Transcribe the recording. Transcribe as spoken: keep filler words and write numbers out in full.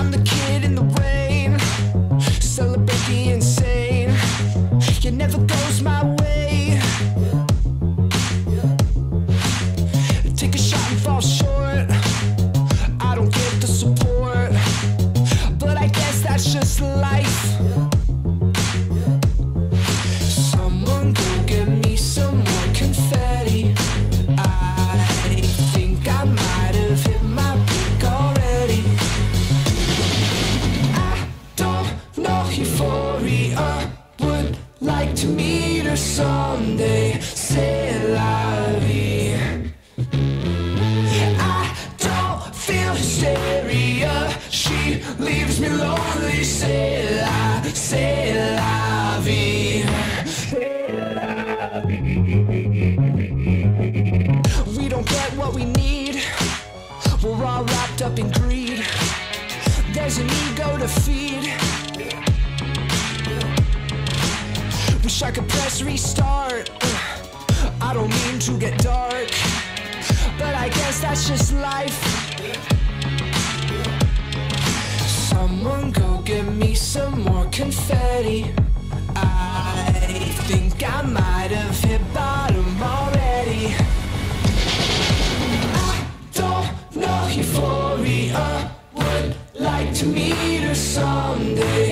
I'm the kid in the rain, celebrate the insane. It never goes my way. Take a shot and fall short. I don't get the support, but I guess that's just life. Someone go get me some more confetti. I think I might have hit my peak already. I don't know euphoria, would like to meet her someday. C'est la vie. I don't feel hysteria, she leaves me lonely. C'est la, c'est la vie. We don't get what we need, we're all wrapped up in greed. There's an ego to feed. Wish I could press restart. I don't mean to get dark, but I guess that's just life. Someone go get me some more confetti. I think I might have hit bottom already. I don't know euphoria, would like to meet her someday.